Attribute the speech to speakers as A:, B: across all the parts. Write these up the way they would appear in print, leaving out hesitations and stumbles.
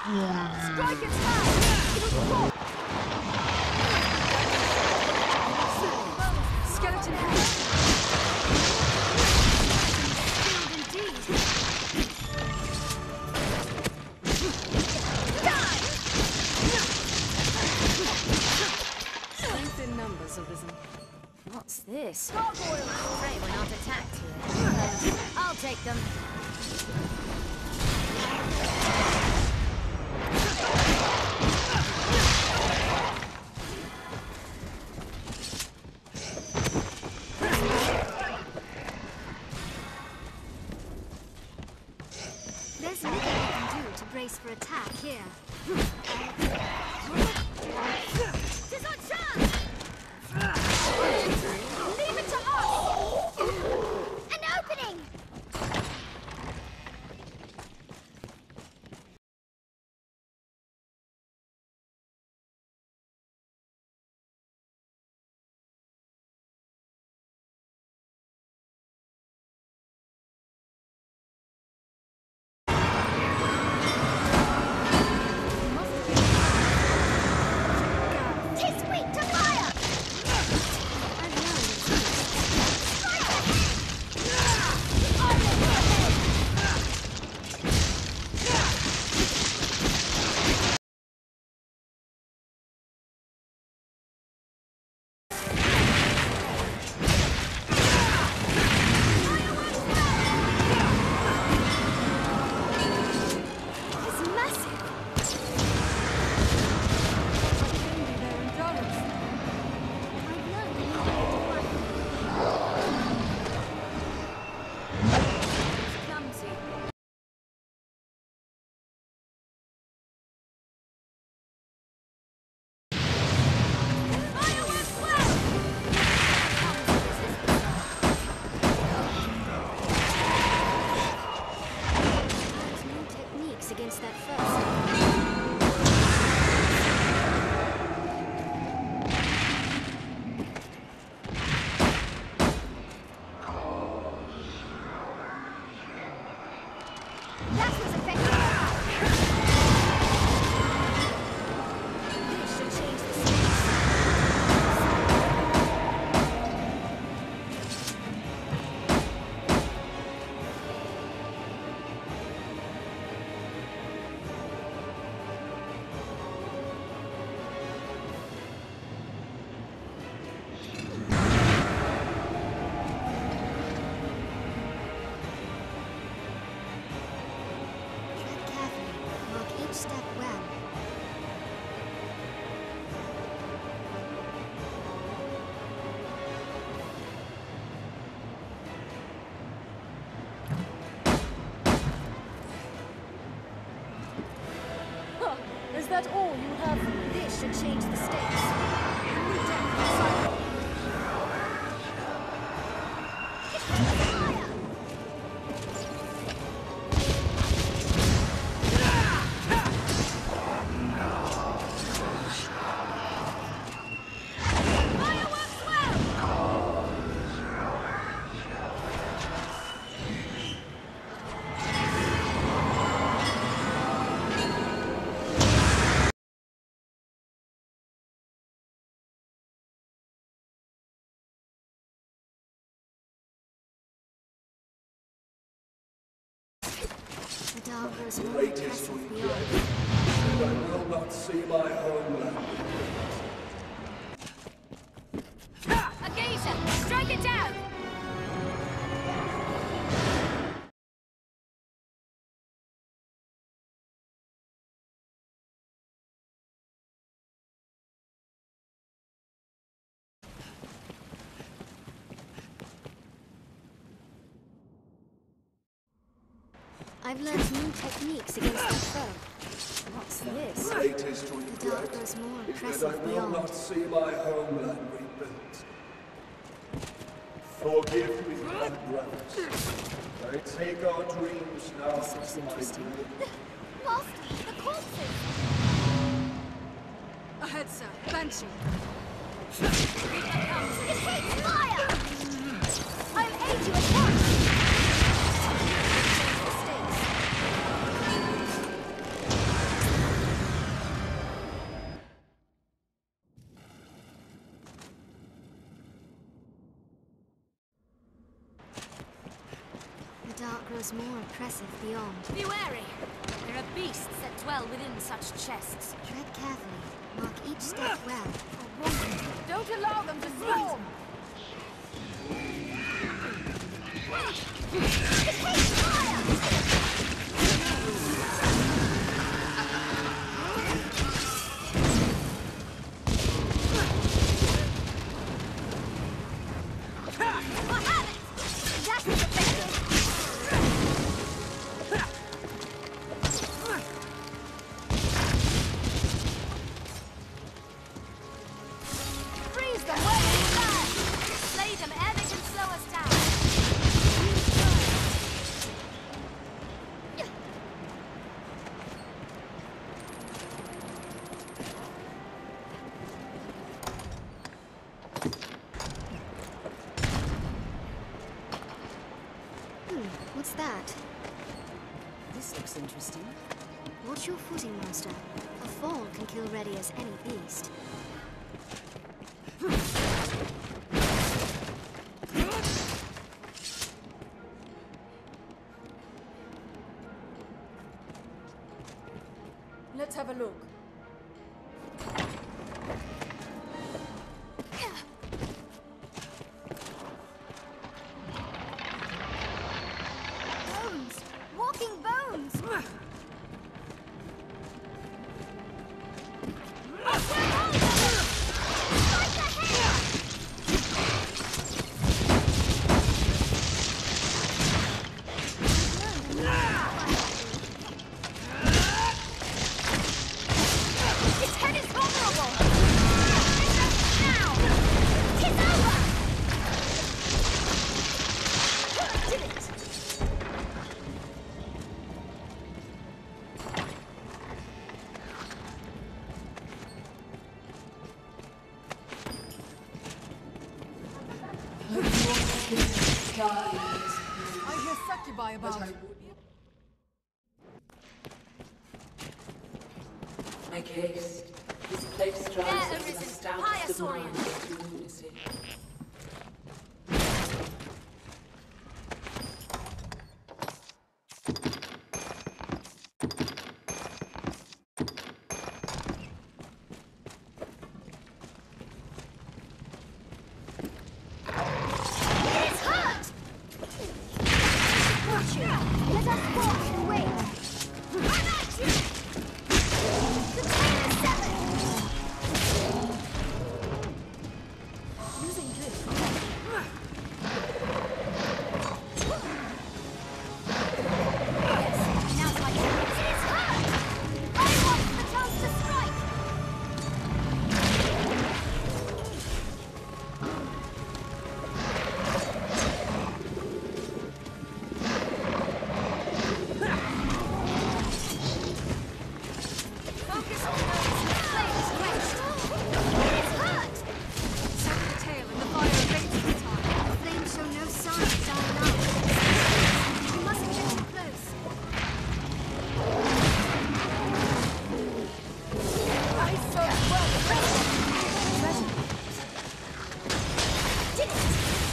A: Strike its high! Skeleton head! Skilled indeed! Die! Strength in numbers have risen. What's this? Gargoyles! Afraid we're not attacked here. I'll take them. There's little I can do to brace for attack here. Tis our chance! Leave it to us! An opening! Against that first. That was effective. This should change the stakes. Step well.
B: Huh. Is that all you have?
A: This should change the stakes. The dark grows more impressive beyond.
C: And I will not see my homeland.
A: A gazer! Strike it down! I've learned new techniques against that foe. What's this?
C: Greatest
A: The
C: regret
A: dark grows more
C: is that I
A: impressive
C: will
A: beyond.
C: not see my homeland rebuilt. Forgive me, my brothers. I take our dreams now
A: This looks
C: to my
A: interesting.
C: grave.
A: Master, the corpses!
B: Ahead, sir. Banshee.
A: It takes fire! I'll aid you at once!
D: grows more oppressive beyond.
A: Be wary! There are beasts that dwell within such chests.
D: Tread carefully. Mark each step well.
B: Don't allow them to swarm!
D: What's that?
A: This looks interesting.
D: Watch your footing, monster. A fall can kill ready as any beast.
B: Let's have a look.
D: Bones! Walking bones!
A: Its head is vulnerable! Now! It's over! Did it!
B: I hear succubi about.
E: Make haste. This place
A: There,
E: drives us
A: Arisen.
E: the stoutest of
A: Pyrosaurian.
E: minds to lunacy.
D: It's hurt! Watch you! Let us walk and wait! I'm at you! Container 7!
B: Using drift.
A: Yes, now's my chance.
D: It's hurt! I want the chance to strike!
A: Focus on those flames quenched.
D: It's hurt!
B: Set the tail and the fire abates in time.
D: The flames show no sign of dying out. We mustn't get too close.
B: I so well.
D: Did it!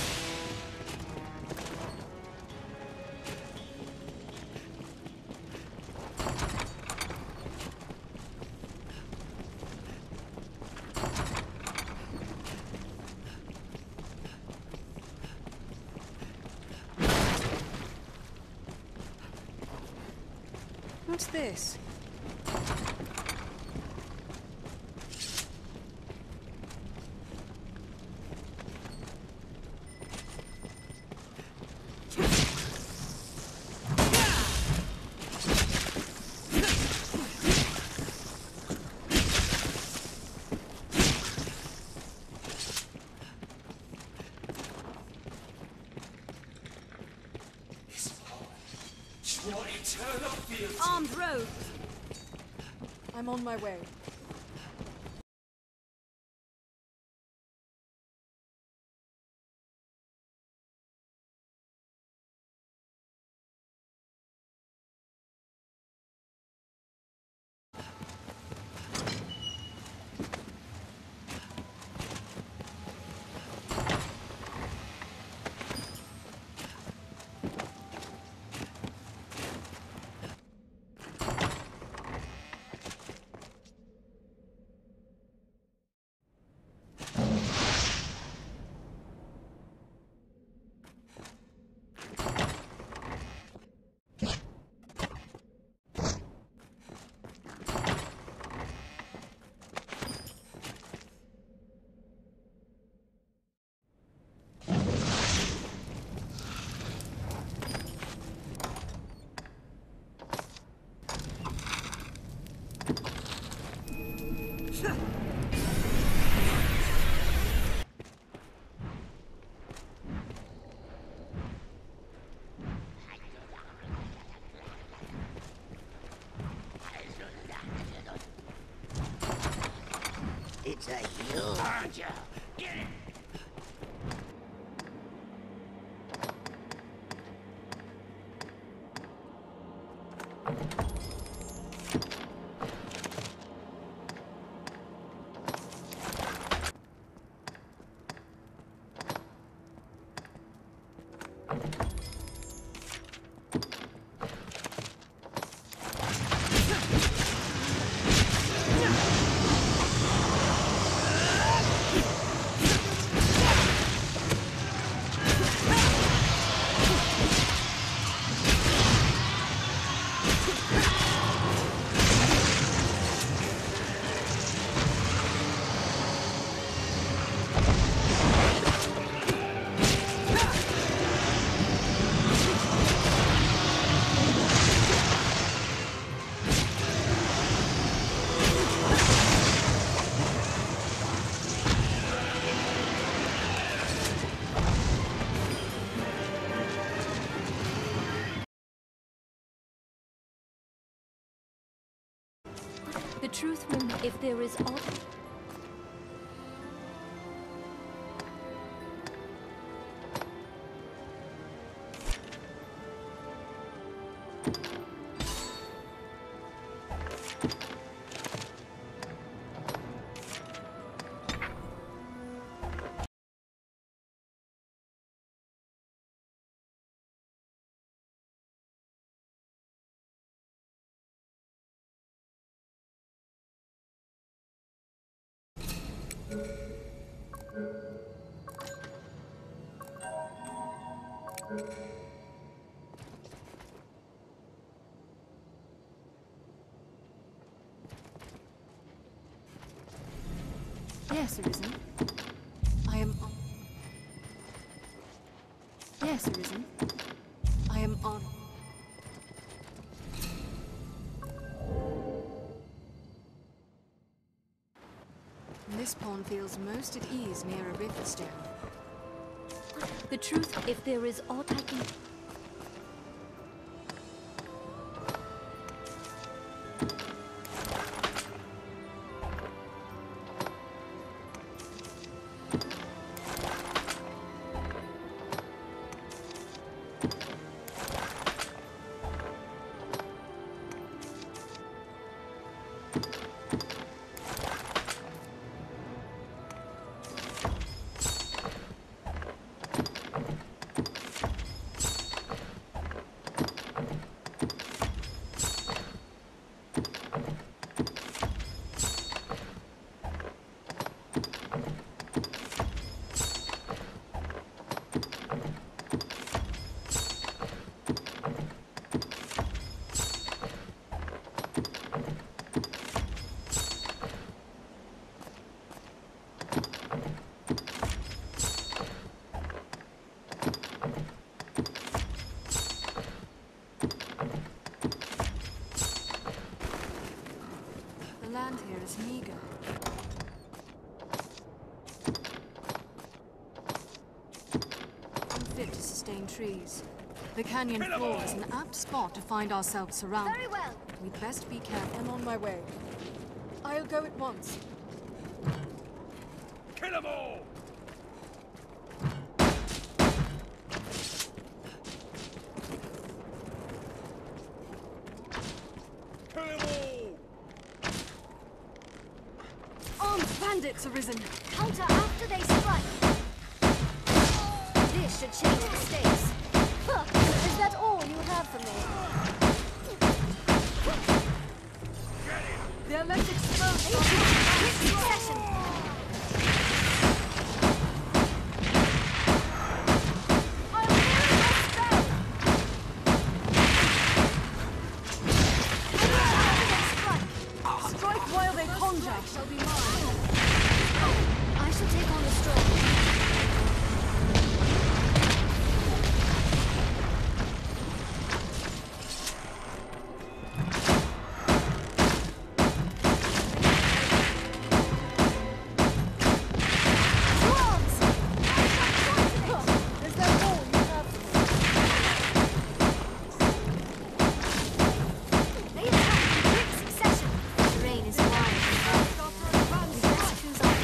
B: What's this?
A: Armed rogue.
B: I'm on my way.
F: It's a you, aren't you? Get it!
B: The truth will, if there is all... Yes, Arisen. I am on. Yes, Arisen. I am on. This pawn feels most at ease near a riftstone. The truth, if there is aught I can... The land here is meager. Unfit to sustain trees. The canyon floor is an apt spot to find ourselves surrounded.
D: Very well.
B: We'd best be careful. I'm on my way. I'll go at once.
C: Kill them all! Kill them all!
B: Armed bandits arisen!
D: Counter after they strike. This should change the stakes. Huh. Is that all you have for me?
B: They're left exposed!
D: Quick succession. I'm hearing a spell. After they strike.
B: Strike while they conjure!
D: Shall be mine. I shall take on the storm. They attack in quick succession. The terrain is wide and rough. We best choose our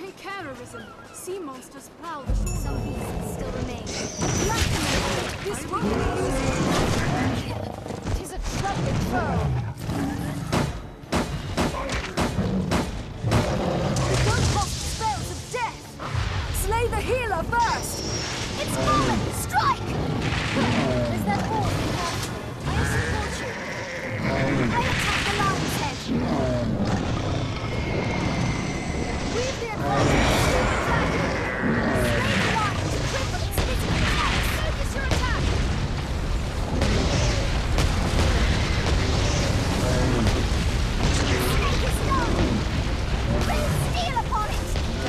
B: Take care, Arisen. Sea monsters prowl the shore.
D: Some beasts still remain.
B: This won't be easy.
A: Tis a troubling foe.
B: Don't cast spells of death. Slay the healer first.
D: It's fallen! Strike! Is that all you have? I support you. I attack the lion's head. Weave the advantage. Slay the lion to cripple its physical attacks. Focus your attack. Snake is gone. Raise steel upon it.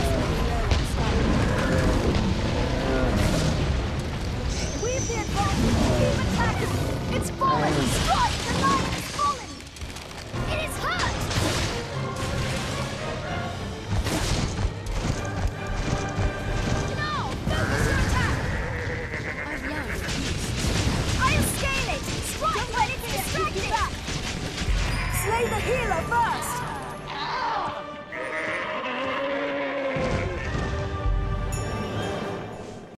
D: Weave the advantage. Keep attacking. It's fallen. Strike! The lion is fallen. It is hurt. Now, focus your attack.
B: I've learned peace.
D: I'll scale it. Strike when it's distracted.
B: Slay the healer first.